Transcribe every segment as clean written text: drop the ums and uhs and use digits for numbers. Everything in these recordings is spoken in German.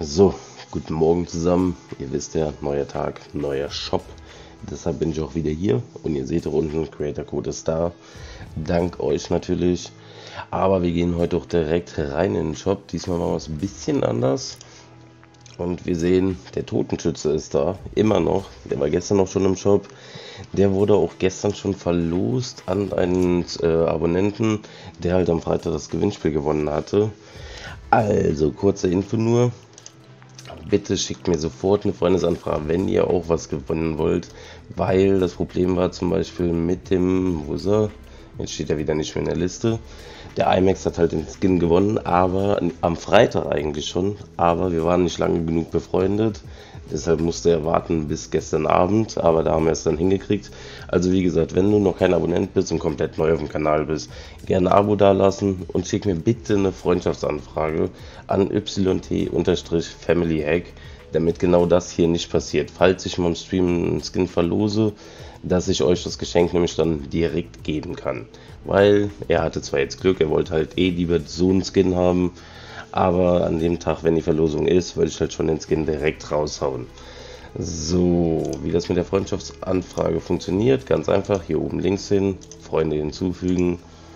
So, guten Morgen zusammen. Ihr wisst ja, neuer Tag, neuer Shop. Deshalb bin ich auch wieder hier und ihr seht hier unten, Creator Code ist da. Dank euch natürlich. Aber wir gehen heute auch direkt rein in den Shop. Diesmal machen wir es ein bisschen anders. Und wir sehen, der Totenschütze ist da, immer noch. Der war gestern noch schon im Shop. Der wurde auch gestern schon verlost an einen Abonnenten, der halt am Freitag das Gewinnspiel gewonnen hatte. Also, kurze Info nur. Bitte schickt mir sofort eine Freundesanfrage, wenn ihr auch was gewonnen wollt. Weil das Problem war zum Beispiel mit dem, wo ist er? Jetzt steht er wieder nicht mehr in der Liste. Der IMAX hat halt den Skin gewonnen, aber am Freitag eigentlich schon. Aber wir waren nicht lange genug befreundet. Deshalb musste er warten bis gestern Abend. Aber da haben wir es dann hingekriegt. Also wie gesagt, wenn du noch kein Abonnent bist und komplett neu auf dem Kanal bist, gerne ein Abo dalassen und schick mir bitte eine Freundschaftsanfrage an YT-FamilyHack, damit genau das hier nicht passiert. Falls ich mal im Stream einen Skin verlose, dass ich euch das Geschenk nämlich dann direkt geben kann. Weil er hatte zwar jetzt Glück, er wollte halt lieber so einen Skin haben, aber an dem Tag, wenn die Verlosung ist, würde ich halt schon den Skin direkt raushauen. So, wie das mit der Freundschaftsanfrage funktioniert, ganz einfach, hier oben links hin, Freunde hinzufügen,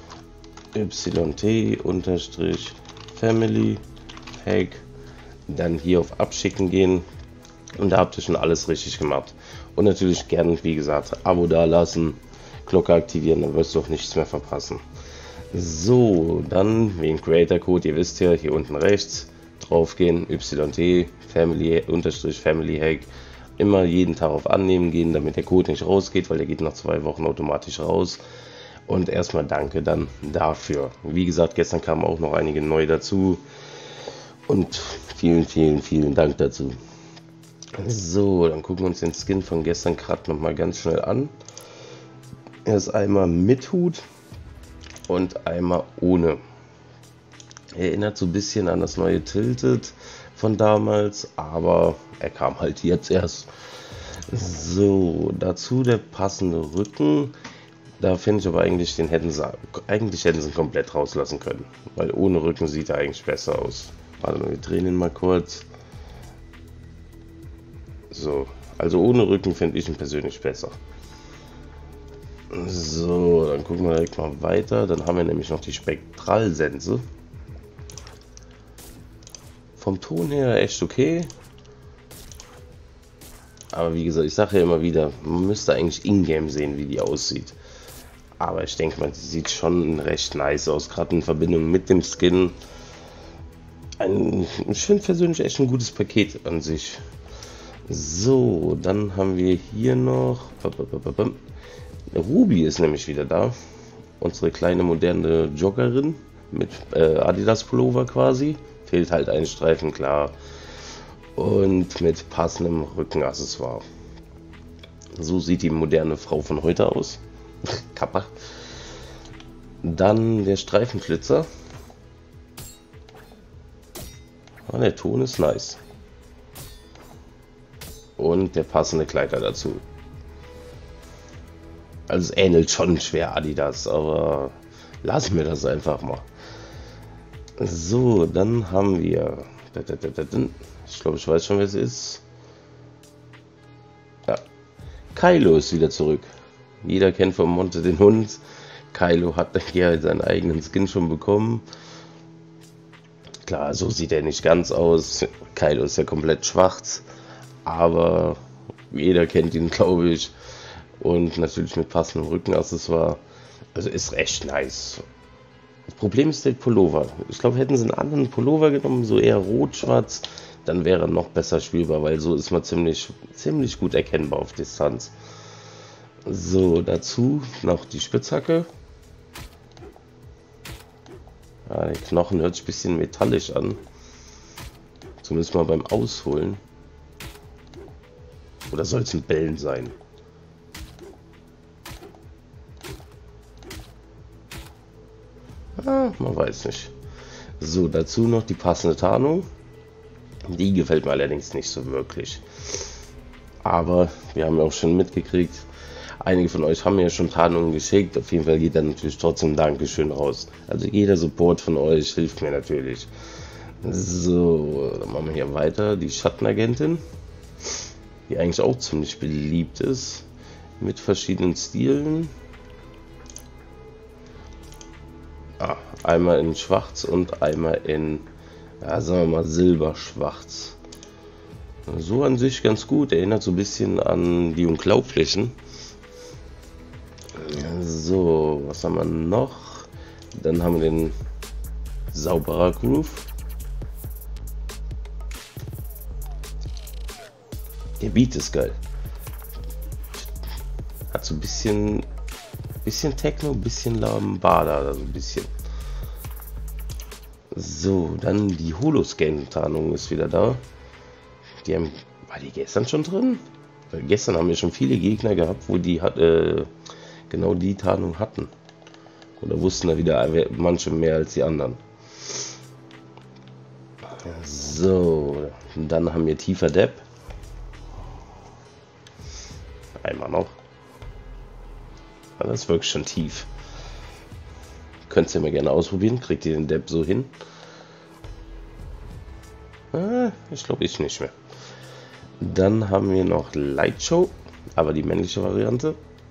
YT-FamilyHack, dann hier auf Abschicken gehen und da habt ihr schon alles richtig gemacht. Und natürlich gerne, wie gesagt, Abo dalassen, Glocke aktivieren, dann wirst du auch nichts mehr verpassen. So, dann wegen Creator Code, ihr wisst ja, hier unten rechts draufgehen, YT-FamilyHack, immer jeden Tag auf Annehmen gehen, damit der Code nicht rausgeht, weil der geht nach 2 Wochen automatisch raus. Und erstmal danke dann dafür. Wie gesagt, gestern kamen auch noch einige neu dazu und vielen Dank dazu. So, dann gucken wir uns den Skin von gestern gerade nochmal ganz schnell an. Er ist einmal mit Hut und einmal ohne. Erinnert so ein bisschen an das neue Tilted von damals, aber er kam halt jetzt erst. So, dazu der passende Rücken. Da finde ich aber eigentlich, hätten sie ihn komplett rauslassen können, weil ohne Rücken sieht er eigentlich besser aus. Warte mal, wir drehen ihn mal kurz. So, also ohne Rücken finde ich ihn persönlich besser. So, dann gucken wir direkt mal weiter. Dann haben wir nämlich noch die Spektralsense. Vom Ton her echt okay. Aber wie gesagt, ich sage ja immer wieder, man müsste eigentlich in-game sehen, wie die aussieht. Aber ich denke mal, die sieht schon recht nice aus, gerade in Verbindung mit dem Skin. Ich finde persönlich echt ein gutes Paket an sich. So, dann haben wir hier noch Ruby ist nämlich wieder da. Unsere kleine moderne Joggerin mit Adidas Pullover quasi. Fehlt halt ein Streifen, klar. Und mit passendem Rückenaccessoire. So sieht die moderne Frau von heute aus. Kappa. Dann der Streifenflitzer. Ah, der Ton ist nice. Und der passende Kleider dazu. Also es ähnelt schon schwer Adidas, aber lassen wir das einfach mal. So, dann haben wir, ich glaube, ich weiß schon, wer es ist. Ja, Kylo ist wieder zurück. Jeder kennt vom Monte den Hund. Kylo hat hier seinen eigenen Skin schon bekommen. Klar, so sieht er nicht ganz aus. Kylo ist ja komplett schwarz. Aber jeder kennt ihn, glaube ich. Und natürlich mit passendem Rückenaccessoire. Also ist echt nice. Das Problem ist der Pullover. Ich glaube, hätten sie einen anderen Pullover genommen, so eher rot-schwarz, dann wäre er noch besser spielbar, weil so ist man ziemlich gut erkennbar auf Distanz. So, dazu noch die Spitzhacke. Ja, der Knochen hört sich ein bisschen metallisch an. Zumindest mal beim Ausholen. Oder soll es ein Bellen sein? Ah, man weiß nicht. So, dazu noch die passende Tarnung. Die gefällt mir allerdings nicht so wirklich. Aber wir haben ja auch schon mitgekriegt, einige von euch haben mir ja schon Tarnungen geschickt. Auf jeden Fall geht dann natürlich trotzdem Dankeschön raus. Also jeder Support von euch hilft mir natürlich. So, dann machen wir hier weiter. Die Schattenagentin, die eigentlich auch ziemlich beliebt ist, mit verschiedenen Stilen. Einmal in schwarz und einmal in, ja, sagen wir mal, silberschwarz. So an sich ganz gut, erinnert so ein bisschen an die Unglaublichen. So, was haben wir noch? Dann haben wir den sauberer Groove. Der Beat ist geil. Hat so ein bisschen Techno, ein bisschen Lambada, also ein bisschen. So, dann die Holoscan-Tarnung ist wieder da. War die gestern schon drin? Weil gestern haben wir schon viele Gegner gehabt, wo die genau die Tarnung hatten. Oder wussten da wieder manche mehr als die anderen. So, dann haben wir tiefer Depp. Einmal noch. Das ist wirklich schon tief. Könnt ihr mal gerne ausprobieren. Kriegt ihr den Depp so hin? Ich glaube ich nicht mehr. Dann haben wir noch Lightshow, aber die männliche Variante.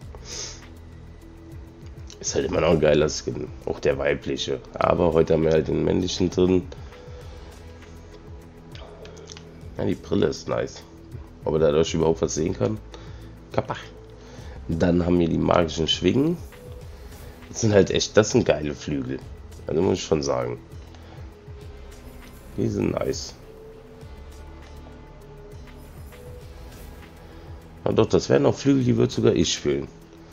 Ist halt immer noch ein geiler Skin. Auch der weibliche. Aber heute haben wir halt den männlichen drin. Ja, die Brille ist nice. Ob er dadurch überhaupt was sehen kann? Kapach. Dann haben wir die magischen Schwingen. Das sind halt echt, das sind geile Flügel. Also muss ich schon sagen. Die sind nice. Na doch, das wären auch Flügel, die würde sogar ich fühlen.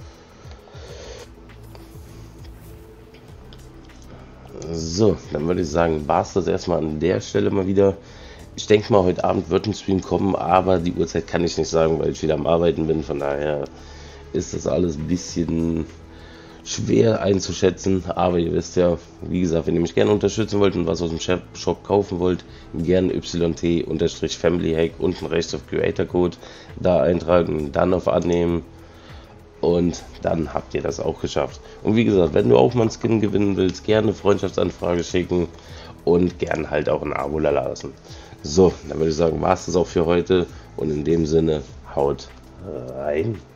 So, dann würde ich sagen, war es das erstmal an der Stelle mal wieder. Ich denke mal, heute Abend wird ein Stream kommen, aber die Uhrzeit kann ich nicht sagen, weil ich wieder am Arbeiten bin. Von daher ist das alles ein bisschen schwer einzuschätzen. Aber ihr wisst ja, wie gesagt, wenn ihr mich gerne unterstützen wollt und was aus dem Shop kaufen wollt, gerne YT-Family-Hack unten rechts auf Creator Code da eintragen, dann auf Annehmen. Und dann habt ihr das auch geschafft. Und wie gesagt, wenn du auch mal einen Skin gewinnen willst, gerne Freundschaftsanfrage schicken und gerne halt auch ein Abo lassen. So, dann würde ich sagen, war es das auch für heute. Und in dem Sinne, haut rein.